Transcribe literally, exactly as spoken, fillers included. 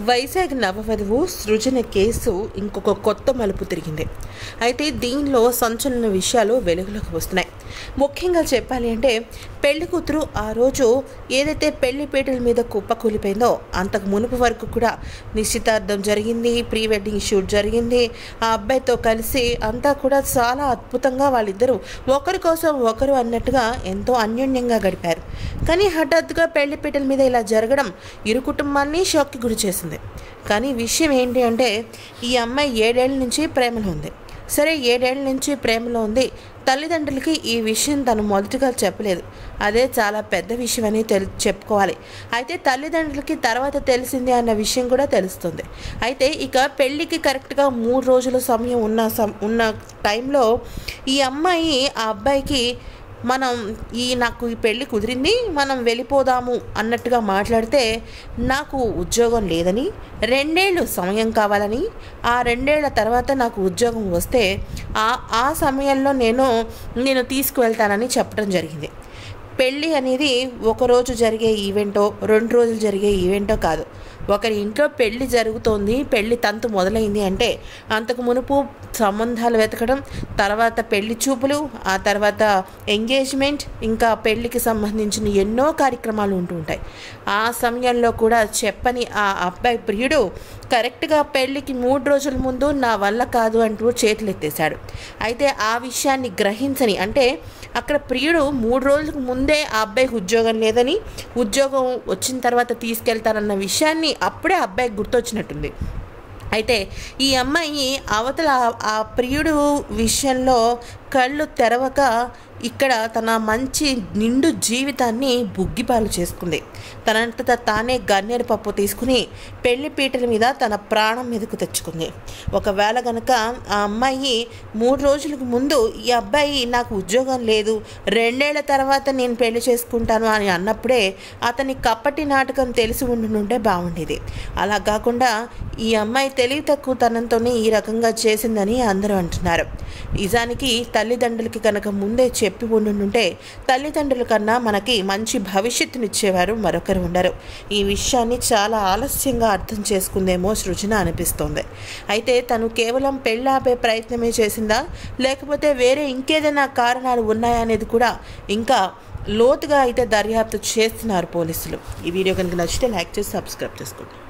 వైజాగ్ నవవధువు సృజన case ఇంకొక కొత్త మలుపు తిరిగింది. అయితే దీనిలో సంచలన విషయాలు వెలుగులోకి వస్తున్నాయి. ముఖ్యంగా చెప్పాలి అంటే పెళ్లి కూతురు ఆ రోజు ఏదైతే పెళ్లి పీటల మీద కుప్పకూలిపోయిందో అంతకు మునుపు వరకు కూడా నిశ్చితార్థం జరిగింది, ప్రీ వెడ్డింగ్ షూట్ జరిగింది. ఆ అబ్బాయితో కలిసి అంతా కూడా చాలా అద్భుతంగా వాళ్ళిద్దరూ ఒకరి కోసం ఒకరు అన్నట్టుగా ఎంతో అన్యోన్యంగా గడిపారు. కానీ హఠాత్తుగా పెళ్లి పీటల మీద ఇలా జరగడం ఇరు కుటుంబాన్ని షాక్కి గురి చేసింది. కానీ విషయం ఏంటి అంటే ఈ అమ్మాయి ఏడేళ్ల నుంచి ప్రేమలో ఉంది. సరే, ఏడేళ్ల నుంచి ప్రేమలో ఉంది. తల్లిదండ్రులకి ఈ విషయం తను మొదటిగా చెప్పలేదు. అదే చాలా పెద్ద విషయం అని తెలి చెప్పుకోవాలి. అయితే తల్లిదండ్రులకి తర్వాత తెలిసింది అన్న విషయం కూడా తెలుస్తుంది. అయితే ఇక పెళ్ళికి కరెక్ట్గా మూడు రోజుల సమయం ఉన్న ఉన్న టైంలో ఈ అమ్మాయి ఆ అబ్బాయికి మనం ఈ నాకు ఈ పెళ్ళి కుదిరింది, మనం వెళ్ళిపోదాము అన్నట్టుగా మాట్లాడితే నాకు ఉద్యోగం లేదని, రెండేళ్ళు సమయం కావాలని, ఆ రెండేళ్ల తర్వాత నాకు ఉద్యోగం వస్తే ఆ ఆ సమయంలో నేను నేను తీసుకువెళ్తానని చెప్పడం జరిగింది. పెళ్ళి అనేది ఒకరోజు జరిగే ఈవెంటో రెండు రోజులు జరిగే ఈవెంటో కాదు. ఒకరి ఇంట్లో పెళ్ళి జరుగుతోంది, పెళ్ళి తంతు మొదలైంది అంటే అంతకు మునుపు సంబంధాలు వెతకడం, తర్వాత పెళ్లి చూపులు, ఆ తర్వాత ఎంగేజ్మెంట్, ఇంకా పెళ్ళికి సంబంధించిన ఎన్నో కార్యక్రమాలు ఉంటూ ఉంటాయి. ఆ సమయంలో కూడా చెప్పని ఆ అబ్బాయి ప్రియుడు కరెక్ట్గా పెళ్ళికి మూడు రోజుల ముందు నా వల్ల కాదు అంటూ చేతులు ఎత్తేశాడు. అయితే ఆ విషయాన్ని గ్రహించని, అంటే అక్కడ ప్రియుడు మూడు రోజులకు ముందే ఆ అబ్బాయికి ఉద్యోగం లేదని, ఉద్యోగం వచ్చిన తర్వాత తీసుకెళ్తారన్న విషయాన్ని అప్పుడే అబ్బాయికి గుర్తొచ్చినట్టుంది. అయితే ఈ అమ్మాయి అవతల ఆ ప్రియుడు విషయంలో కళ్ళు తెరవక ఇక్కడ తన మంచి నిండు జీవితాన్ని బుగ్గిపాలు చేసుకుంది. తనంతట తానే గన్నేరు పప్పు తీసుకుని పెళ్లి పీటల మీద తన ప్రాణం మీదకు తెచ్చుకుంది. ఒకవేళ కనుక ఆ అమ్మాయి మూడు రోజులకు ముందు ఈ అబ్బాయి నాకు ఉద్యోగం లేదు, రెండేళ్ల తర్వాత నేను పెళ్లి చేసుకుంటాను అని అన్నప్పుడే అతని కప్పటి నాటకం తెలిసి ఉండుంటే బాగుండేది. అలా కాకుండా ఈ అమ్మాయి తెలివి తక్కువ తనంతోనే ఈ రకంగా చేసిందని అందరూ అంటున్నారు. నిజానికి తల్లిదండ్రులకి కనుక ముందే చెప్పి ఉండుంటే తల్లిదండ్రుల కన్నా మనకి మంచి భవిష్యత్తునిచ్చేవారు మరొకరు ఉండరు. ఈ విషయాన్ని చాలా ఆలస్యంగా అర్థం చేసుకుందేమో సృజన అనిపిస్తోంది. అయితే తను కేవలం పెళ్ళాపే ప్రయత్నమే చేసిందా, లేకపోతే వేరే ఇంకేదైనా కారణాలు ఉన్నాయా అనేది కూడా ఇంకా లోతుగా అయితే దర్యాప్తు చేస్తున్నారు పోలీసులు. ఈ వీడియో కనుక నచ్చితే లైక్ చేసి సబ్స్క్రైబ్ చేసుకోండి.